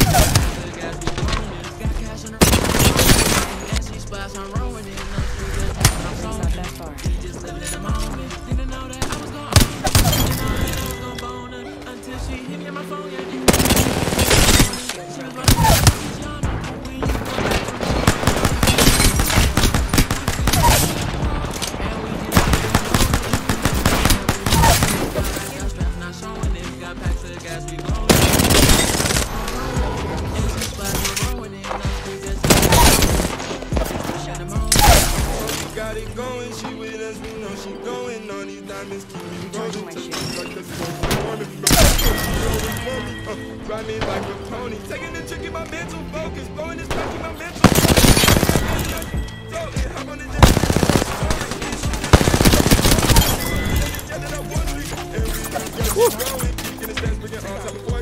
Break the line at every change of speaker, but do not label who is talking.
Got it going, she with us, we know she going on these diamonds, keep me rolling. Like the ride me like a pony, taking the trick in my mental focus, blowing this back in my mental focus. Hop on the jet, and we going, keeping the steps, bringing on top of